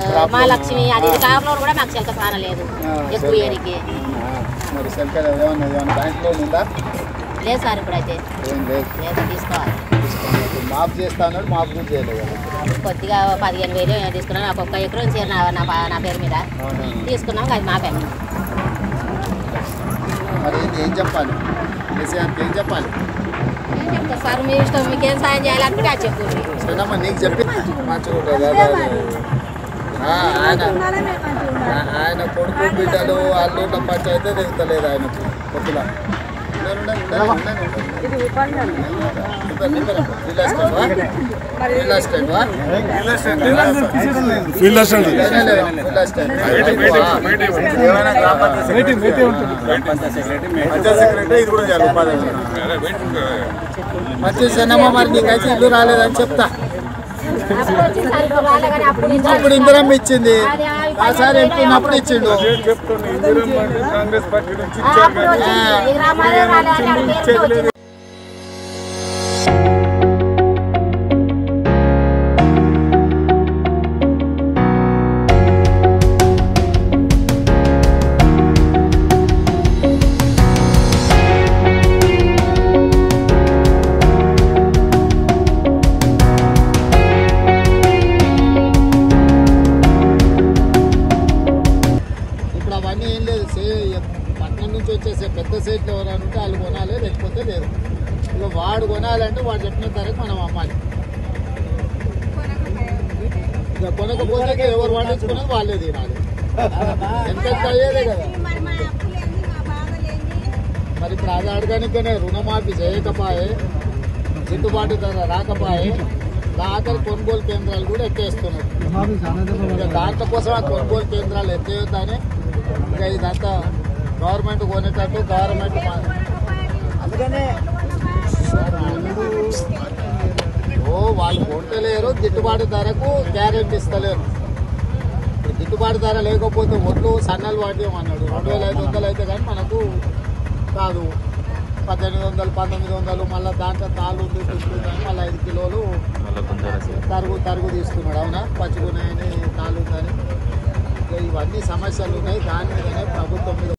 మా లక్ష్మి అది కారులో కూడా మాకు చెలక సాన లేదు ఎక్కువ ఏరికి లేదు సార్ ఇప్పుడైతే లేదు తీసుకోవాలి మాఫ్ చేస్తా అన్నాడు మాఫ్ కూడా చేయలేదు కొద్దిగా 15,000 తీసుకున్నాను నాకు 1 ఎకరం చేరు నా పేరు మీద తీసుకున్నాం అది మా పేరు మరి ఏం చెప్పాలి కేసీఆర్కి ఏం చెప్పాలి చెప్తారు సార్ మీ ఇష్టం మీకు ఏం సాయం చేయాలనుకుంటే అది చెప్పండి నీకు చెప్పి మంచిగా ఆయన కొడుకు బిడ్డలు అల్లుళ్ళ పంచాయితే దిగుతలేదు ఆయనకు కొద్దిగా మంచి సినిమా మరి నీకైతే ఇల్లు రాలేదని చెప్తా అప్పుడు ఇందిరం ఇచ్చింది ఆసారి ఎంటున్నప్పుడు ఇచ్చిండు కాంగ్రెస్ పార్టీ నుంచి పట్టణం నుంచి వచ్చేసే పెద్ద సైట్లు ఎవరైనా ఉంటే వాళ్ళు కొనాలి లేకపోతే లేదు ఇక వాడు కొనాలంటే వాడు చెప్పిన ధరకు మనం అమ్మాలి ఇక కొనకపోతే ఎవరు వాడించుకున్నది వాళ్ళే తినాలి ఎంత అయ్యేదే కదా మరి ఇప్పుడు అది అడగనికనే రుణమాఫీ చేయకపోయే గిట్టుబాటు ధర రాకపోయే ఆఖరి కొనుగోలు కేంద్రాలు కూడా ఎత్తేస్తున్నారు ఇక దాంట్లో కోసం ఆ కొనుగోలు కేంద్రాలు ఎత్తేయొద్దని ఇంకా ఇదంతా గవర్నమెంట్ కొనేటట్టు గవర్నమెంట్ అందుకనే వాళ్ళు కొంటలేరు గిట్టుబాటు ధరకు గ్యారెంటీ ఇస్తలేరు గిట్టుబాటు ధర లేకపోతే ఒడ్లు సన్నలు వాడేమన్నాడు 2,500 అయితే కానీ మనకు కాదు 1,800 1,900 మళ్ళీ దాంట్లో తాళ్ళు తీసుకుంటాను మళ్ళీ 5 కిలోలు తరుగు తీసుకున్నాడు అవునా పచ్చుకున్నాయని తాళ్ళు ఉందని ఇవన్నీ సమస్యలు ఉన్నాయి దాని మీదనే ప్రభుత్వం మీద